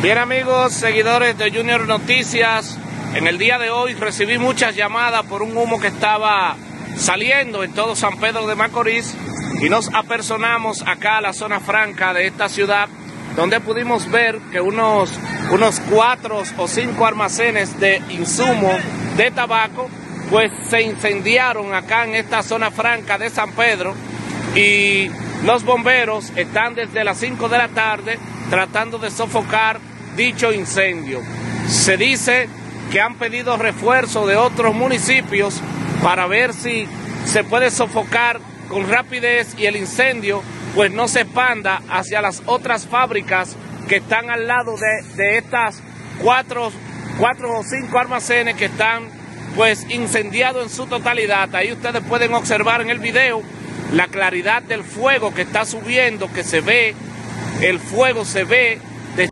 Bien amigos, seguidores de Junior Noticias, en el día de hoy recibí muchas llamadas por un humo que estaba saliendo en todo San Pedro de Macorís y nos apersonamos acá a la zona franca de esta ciudad, donde pudimos ver que unos 4 o 5 almacenes de insumo de tabaco pues se incendiaron acá en esta zona franca de San Pedro, y los bomberos están desde las 5 de la tarde tratando de sofocar dicho incendio. Se dice que han pedido refuerzo de otros municipios para ver si se puede sofocar con rapidez y el incendio pues no se expanda hacia las otras fábricas que están al lado de estas 4 o 5 almacenes que están pues incendiados en su totalidad. Ahí ustedes pueden observar en el video la claridad del fuego que está subiendo, que se ve, el fuego se ve